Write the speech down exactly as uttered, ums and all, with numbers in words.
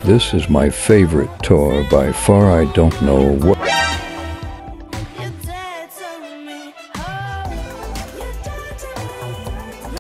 This is my favorite tour by far. I don't know what.